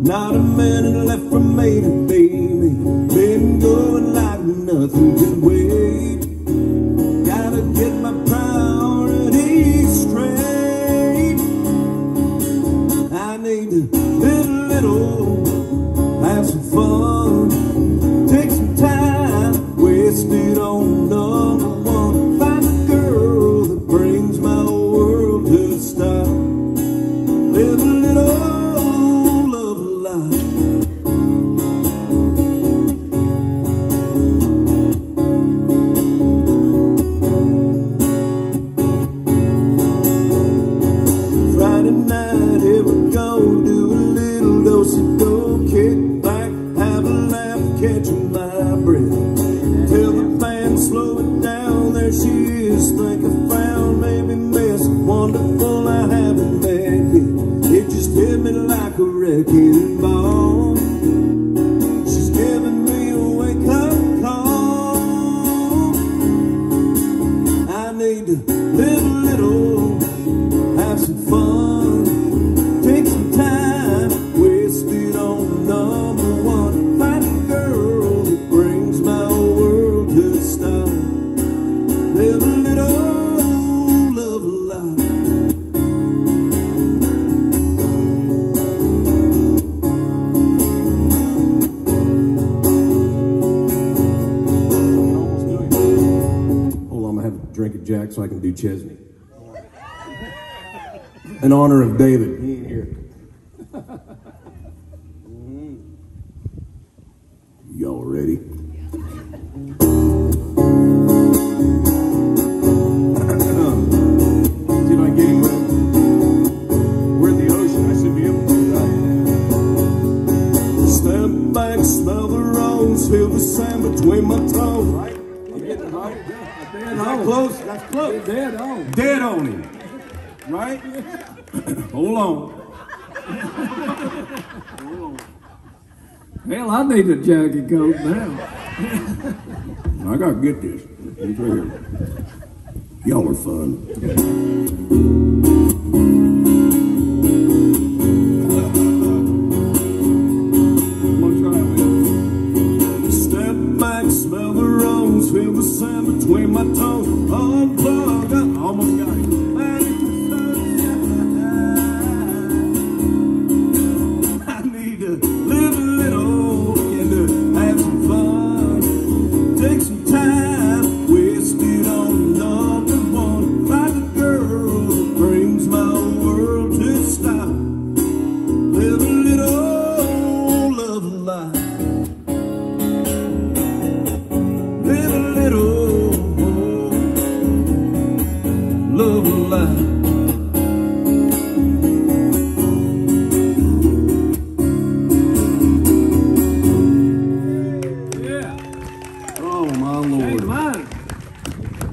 Not a minute left for me to be me. Been going like nothing can wait. Gotta get my priorities straight. I need to live a little, have some fun, take some time, waste it on number one. Find a girl that brings my world to a stop. Live a little, love a lot. Friday night, here we go, do a little do-si-do, kick back, have a laugh, catching my breath. Tell the band, slow it down, there she is, think I found, maybe miss, wonderful, I haven't met yet. It just hit me like a wrecking ball. She's giving me a wake-up call. I need to live a little, have some fun, take some time, waste it on number one. Find a girl that brings my world to a stop. Live a little, love a lot. Hold on, I'm gonna have a drink of Jack so I can do Chesney. In honor of David, he ain't here. Y'all ready? See if I can get him with. We're at the ocean, I should be able to. Step back, smell the rose, feel the sand between my toes. Right? I'm getting it right. Is that close? That's close. Dead on. Dead on him. Right? Hold on. Hell, I need a jacket coat now. I gotta get this. It's right here. Y'all are fun. Step back, smell the rose, feel the sand between my toes. Unplug, I almost got it. Love a lot.